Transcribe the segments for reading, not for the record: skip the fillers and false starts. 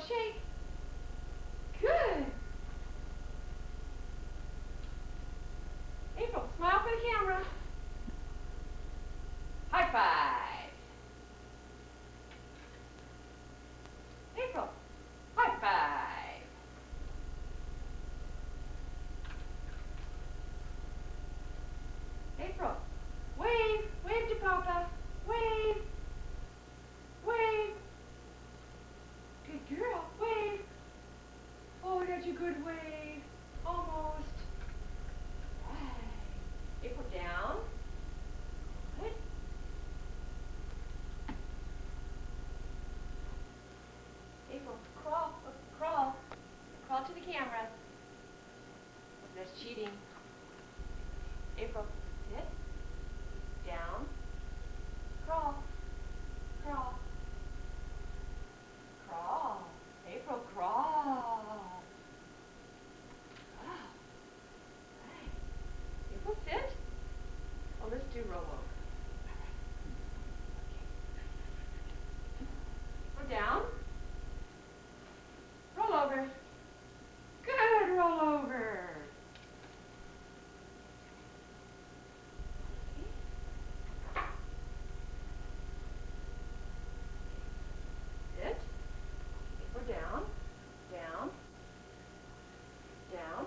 shake. Good. April, smile for the camera. High five. April, high five. April, wave. Wave to Papa. Wave. Wave. Good girl. Wave. Oh, that's a good wave. Almost. Right. April, down. Good. April, crawl. Crawl. Crawl to the camera. That's cheating. April, sit. Down. Crawl. Crawl. Crawl. April, crawl. Wow. Right. April, sit. Oh, let's do roll over. Okay. Go down. Roll over. Good, roll over. Sit. Go down, down, down.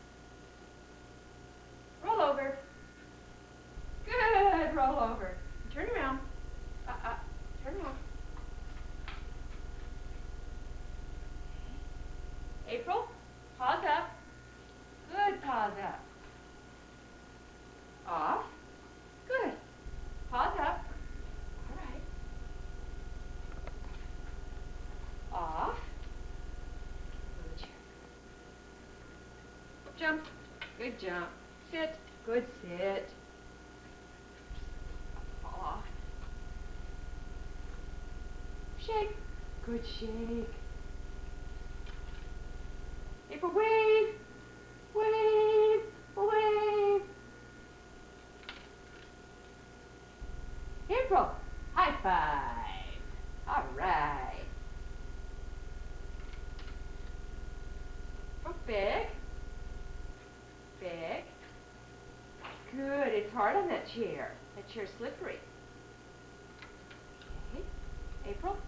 Roll over. Good, roll over. Turn around. Turn around. April, paws up. Good, paws up. Off. Good. Paws up. All right. Off. Go to the chair. Jump. Good jump. Sit. Good sit. Off. Shake. Good shake. April, wave. Wave. Wave. April, high five. All right. Oh, big. Big. Good. It's hard on that chair. That chair's slippery. Okay. April,